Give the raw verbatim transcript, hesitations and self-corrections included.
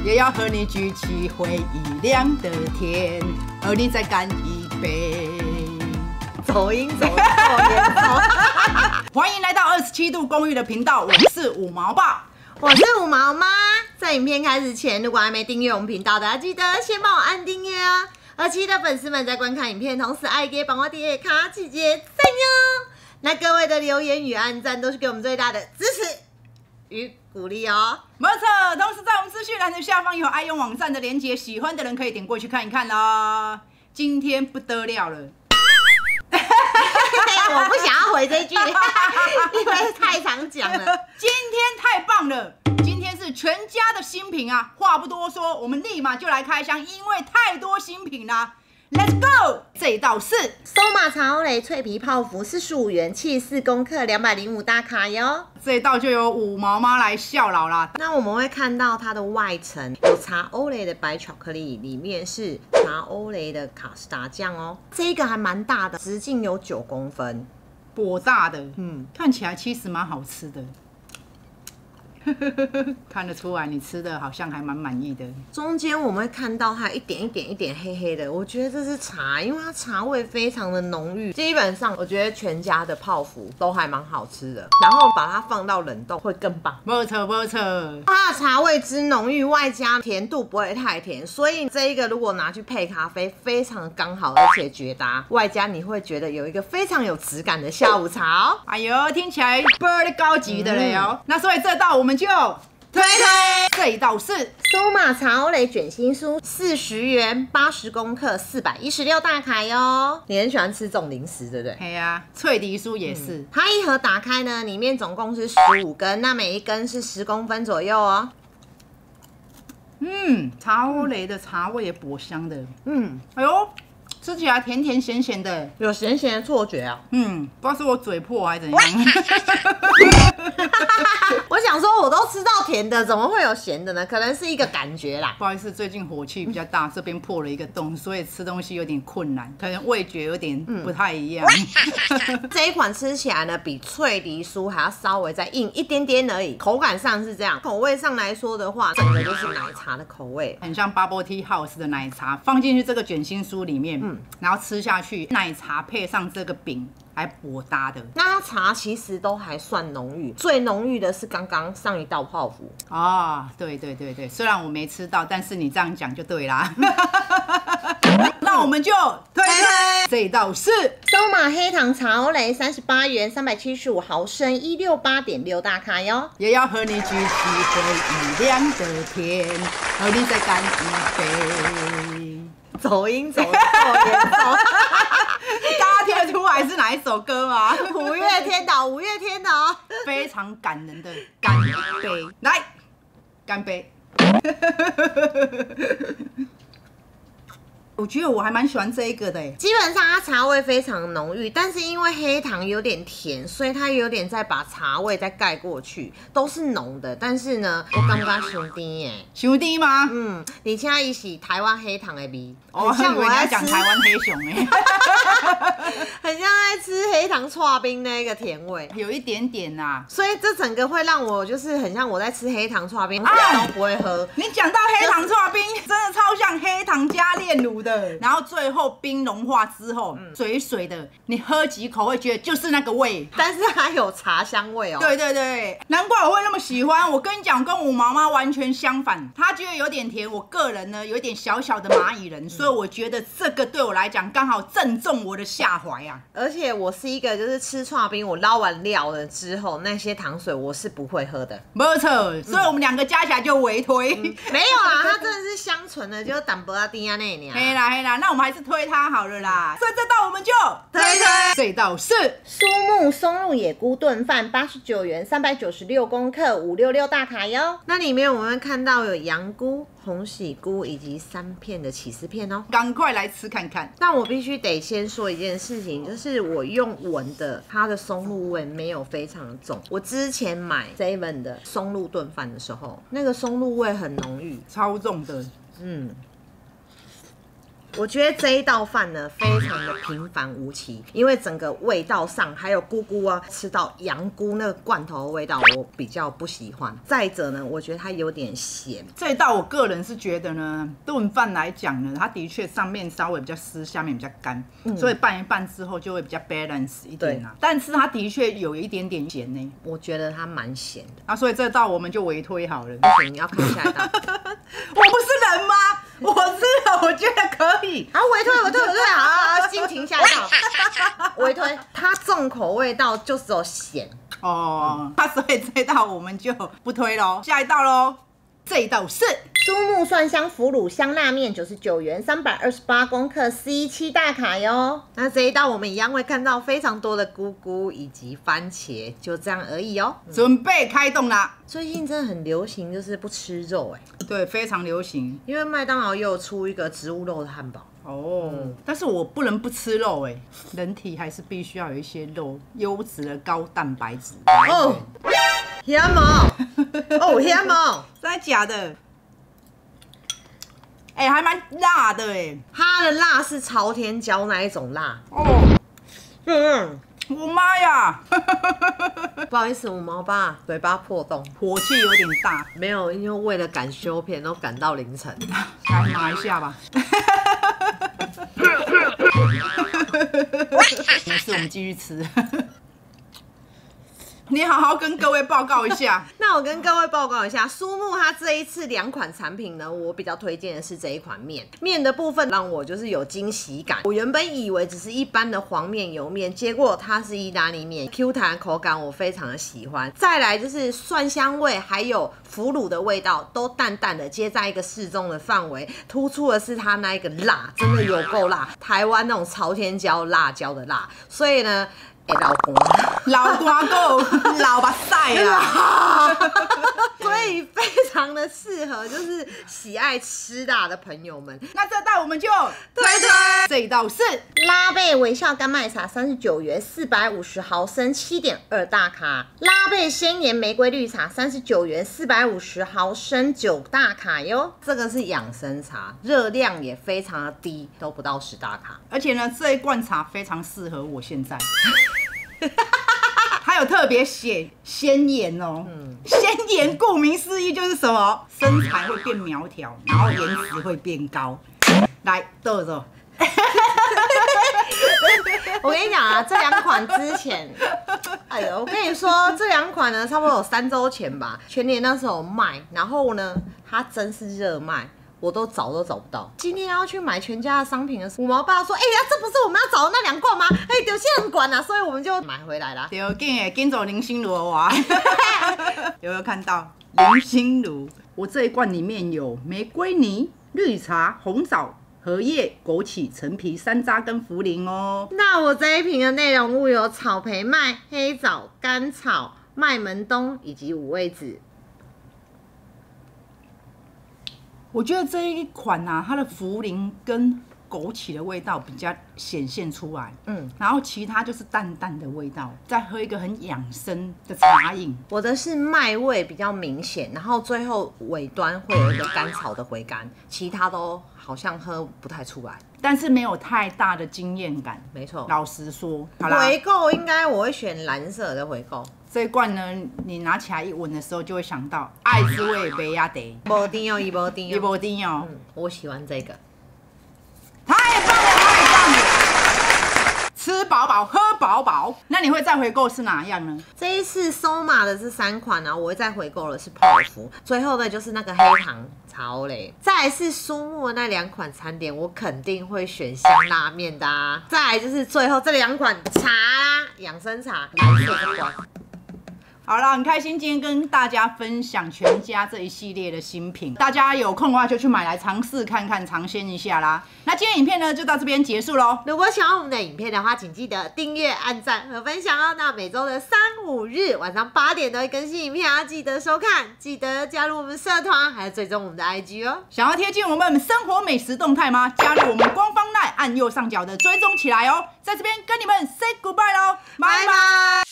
也要和你举起回忆亮的天，和你再干一杯。 走音走音走音走。 欢迎来到二十七度公寓的频道，我是五毛爸， 我是五毛妈。在影片开始前，如果还没订阅我们频道的，大家记得先帮我按订阅哦。二期的粉丝们在观看影片同时，爱给帮我点卡起节赞哟。那各位的留言与按赞都是给我们最大的支持与鼓励哦。 没错，同时在我们资讯栏的下方有爱用网站的连结，喜欢的人可以点过去看一看啦。今天不得了了。 我不想要回这句，因为太常讲了。 今天太棒了，今天是全家的新品啊！话不多说，我们立马就来开箱，因为太多新品啦。Let's go！ 这一道是收马茶欧蕾脆皮泡芙，四十五元，七十四公克，两百零五大卡哟。 这一道就由五毛妈来效劳啦。 那我们会看到它的外层有茶欧蕾的白巧克力，里面是茶欧蕾的卡士达酱哦。这个还蛮大的，直径有九公分， 颇大的， 嗯， 看起来其实蛮好吃的。看得出来，你吃的好像还蛮满意的。 中间我们会看到它一点一点一点黑黑的，我觉得这是茶，因为它茶味非常的浓郁。基本上，我觉得全家的泡芙都还蛮好吃的，然后把它放到冷冻会更棒。 没错没错， 它的茶味之浓郁，外加甜度不会太甜，所以这一个如果拿去配咖啡，非常刚好，而且绝搭。外加你会觉得有一个非常有质感的下午茶哦。 哎呦，听起来倍儿高级的嘞哦。嗯、那所以这道我们就推推，这一道是收马茶欧蕾卷心酥，四十元，八十公克，四百一十六大卡哟。你很喜欢吃这种零食，对不对？ 对呀、啊，脆梨酥也是、嗯。 它一盒打开呢，里面总共是十五根，那每一根是十公分左右哦。 嗯，茶欧蕾的茶味也颇香的。 嗯， 哎呦，吃起来甜甜咸咸的， 有咸咸的错觉啊。 嗯，不知道是我嘴破还是怎样。 我想说，我都吃到甜的，怎么会有咸的呢？可能是一个感觉啦。 不好意思，最近火气比较大，这边破了一个洞，所以吃东西有点困难，可能味觉有点不太一样。 嗯、这一款吃起来呢，比脆梨酥还要稍微再硬一点点而已，口感上是这样。口味上来说的话，整个就是奶茶的口味， 很像 Bubble Tea House 的奶茶，放进去这个卷心酥里面，嗯，然后吃下去，奶茶配上这个饼。还颇搭的， 那它茶其实都还算浓郁，最浓郁的是刚刚上一道泡芙哦，对对对对，虽然我没吃到，但是你这样讲就对啦。那我们就推推这一道是收马黑糖茶欧蕾，三十八元，三百七十五毫升，一六八点六大卡哟。 也要和你举起回忆亮的天，和你再干一杯。 走音走音走音走。 大家听得出来是哪一首歌吗？ 五月天的，五月天的哦， 非常感人的干杯，来，干杯！我觉得我还蛮喜欢这一个的耶， 基本上它茶味非常浓郁，但是因为黑糖有点甜，所以它有点在把茶味再盖过去，都是浓的。但是呢，我刚刚伤低耶， 伤低吗？ 嗯，你现在一起台湾黑糖的味， 哦，像我在讲台湾黑熊哎， 很像在吃黑糖刨冰那个甜味， 有一点点呐、啊。 所以这整个会让我就是很像我在吃黑糖刨冰，啊、都不会喝。 你讲到黑糖刨冰，真的超像黑糖加炼乳的。然后最后冰融化之后，嗯、水水的，你喝几口会觉得就是那个味， 但是它有茶香味哦。 对对对，难怪我会那么喜欢。我跟你讲，跟我妈妈完全相反，她觉得有点甜，我个人呢有一点小小的蚂蚁人，嗯、所以我觉得这个对我来讲刚好正中我的下怀啊。 而且我是一个就是吃刨冰，我捞完料了之后，那些糖水我是不会喝的。 没错，所以我们两个加起来就微推。嗯、 没有啦，它真的是香醇的，就是淡薄仔甜啊那样。 黑啦黑啦，那我们还是推它好了啦。所以这道我们就推推。这道是苏木松露野菇炖饭，八十九元，三百九十六公克，五六六大卡哟。那里面我们会看到有羊菇、红喜菇以及三片的起司片哦。 赶快来吃看看。 但我必须得先说一件事情，就是我用闻的，它的松露味没有非常的重。我之前买 seven 的松露炖饭的时候，那个松露味很浓郁， 超重的。 嗯。 我觉得这一道饭呢，非常的平凡无奇，因为整个味道上还有菇菇啊，吃到羊菇那个罐头的味道，我比较不喜欢。再者呢，我觉得它有点咸。 这一道我个人是觉得呢，炖饭来讲呢，它的确上面稍微比较湿，下面比较干，嗯、所以拌一拌之后就会比较 balance 一点啊。但是它的确有一点点咸呢， 我觉得它蛮咸的。 啊，所以这道我们就微推好了。 不行，你要看下一道。 我不是人吗？我吃了，我觉得可以。 好，微推，微推，微推，好好好，心情下一道。微推，它重口味道就只有咸哦，那、嗯、所以这一道我们就不推喽。下一道喽，这一道是苏木蒜香腐乳香辣面，九十九元，三百二十八公克 ，C 七大卡哟。那这一道我们一样会看到非常多的菇菇以及番茄，就这样而已哦。 嗯、准备开动啦！ 最近真的很流行，就是不吃肉哎、 欸。对，非常流行。 因为麦当劳也有出一个植物肉的汉堡。 哦、嗯，但是我不能不吃肉哎、欸，人体还是必须要有一些肉，优质的高蛋白质。 哦，香哦，哦香哦， 真的假的？哎、欸，还蛮辣的哎、欸， 它的辣是朝天椒那一种辣。 哦， 嗯， 我妈呀！ 不好意思，我毛爸嘴巴破洞， 火气有点大。 没有，因为为了赶修片，都赶到凌晨。 来拿一下吧。没事，我们继续吃。你好好跟各位报告一下。 那我跟各位报告一下，苏木它这一次两款产品呢，我比较推荐的是这一款面。面的部分让我就是有惊喜感。我原本以为只是一般的黄面油面，结果它是意大利面 ，Q 弹口感我非常的喜欢。再来就是蒜香味，还有腐乳的味道都淡淡的接在一个适中的范围，突出的是它那一个辣，真的有够辣，台湾那种朝天椒辣椒的辣，所以呢。欸、老公， 老瓜够老把晒啦， 所以非常的适合就是喜爱吃辣的朋友们。 那这道我们就推推，这一道是拉贝微笑干麦茶，三十九元，四百五十毫升，七点二大卡。拉贝鲜盐玫瑰绿茶，三十九元，四百五十毫升，九大卡哟。这个是养生茶，热量也非常的低，都不到十大卡。 而且呢，这一罐茶非常适合我现在。还有特别写鲜盐哦，鲜盐顾名思义就是什么，身材会变苗条，然后颜值会变高。来，豆豆。 我跟你讲啊，这两款之前，哎呦，我跟你说，这两款呢，差不多有三周前吧，全年那时候卖，然后呢，它真是热卖。我都找都找不到。今天要去买全家的商品的时候，我毛爸说：“哎、欸、呀，这不是我们要找的那两罐吗？哎、欸，有些人管啊，所以我们就买回来了。” 对，紧诶，紧走林心如的话，有没有看到林心如？我这一罐里面有玫瑰泥、绿茶、红枣、荷叶、枸杞、陈皮、山楂跟茯苓哦。 那我这一瓶的内容物有草莓麦、黑枣、甘草、麦门冬以及五味子。 我觉得这一款啊，它的茯苓跟枸杞的味道比较显现出来，嗯，然后其他就是淡淡的味道，再喝一个很养生的茶饮。 我的是麦味比较明显，然后最后尾端会有一个甘草的回甘，其他都好像喝不太出来， 但是没有太大的惊艳感。 没错， 老实说，好啦， 回购应该我会选蓝色的回购。 这一罐呢，你拿起来一闻的时候，就会想到爱之味杯亚得， 无甜哦，伊无甜哦， 伊无甜哦。 嗯，我喜欢这个， 太棒了，太棒了！吃饱饱，喝饱饱。那你会再回购是哪样呢？ 这一次收码的这三款啊，我会再回购的是泡芙，最后的就是那个黑糖超嘞，再来是苏木的那两款餐点，我肯定会选香辣面的啊。再来就是最后这两款茶啊，养生茶，蓝色的罐。 好了，很开心今天跟大家分享全家这一系列的新品，大家有空的话就去买来尝试看看，尝鲜一下啦。那今天影片呢就到这边结束喽。 如果喜欢我们的影片的话，请记得订阅、按赞和分享哦。那每周的三五日晚上八点都会更新影片，要记得收看，记得加入我们社团，还有追踪我们的 I G 哦。 想要贴近我们生活美食动态吗？加入我们官方 LINE， 按右上角的追踪起来哦。在这边跟你们 say goodbye 喽，拜拜。